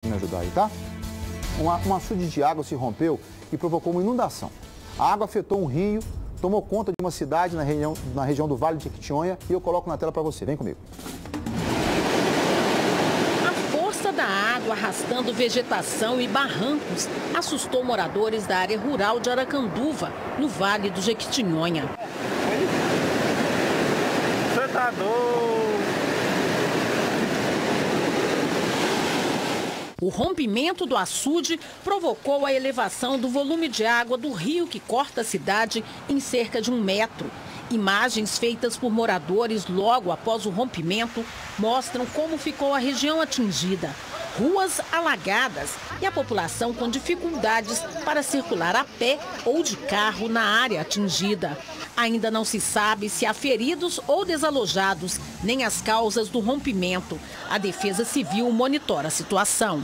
me ajudar aí, tá? Um açude de água se rompeu e provocou uma inundação. A água afetou um rio, tomou conta de uma cidade na região do Vale de Jequitinhonha e eu coloco na tela para você. Vem comigo. A força da água arrastando vegetação e barrancos assustou moradores da área rural de Aracanduva, no Vale do Jequitinhonha. Você tá doido? O rompimento do açude provocou a elevação do volume de água do rio que corta a cidade em cerca de 1 metro. Imagens feitas por moradores logo após o rompimento mostram como ficou a região atingida. Ruas alagadas e a população com dificuldades para circular a pé ou de carro na área atingida. Ainda não se sabe se há feridos ou desalojados, nem as causas do rompimento. A Defesa Civil monitora a situação.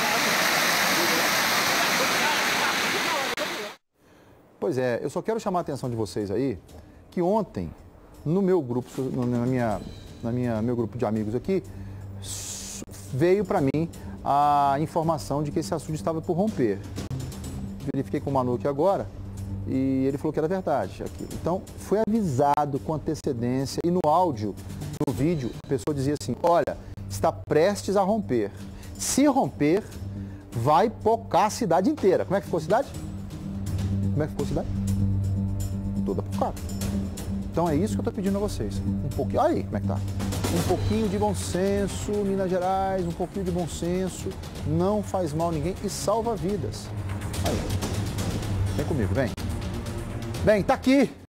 Pois é, eu só quero chamar a atenção de vocês aí que ontem, no meu grupo, meu grupo de amigos aqui, veio para mim a informação de que esse açude estava por romper. Verifiquei com o Manu aqui agora e ele falou que era verdade aquilo. Então, foi avisado com antecedência e no áudio, no vídeo, a pessoa dizia assim, olha, está prestes a romper. Se romper, vai pocar a cidade inteira. Como é que ficou a cidade? Como é que ficou a cidade? Toda pocada. Então é isso que eu estou pedindo a vocês. Um pouquinho, olha aí como é que tá. Um pouquinho de bom senso, Minas Gerais, um pouquinho de bom senso, não faz mal a ninguém e salva vidas. Aí, vem comigo, vem. Vem, tá aqui.